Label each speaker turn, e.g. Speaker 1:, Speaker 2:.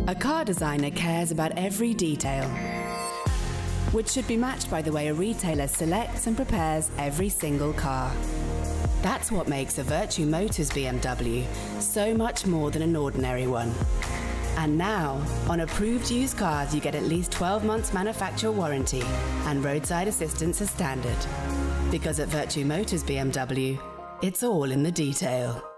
Speaker 1: A car designer cares about every detail, which should be matched by the way a retailer selects and prepares every single car. That's what makes a Vertu Motors BMW so much more than an ordinary one. And now, on approved used cars, you get at least 12 months manufacturer warranty and roadside assistance as standard. Because at Vertu Motors BMW, it's all in the detail.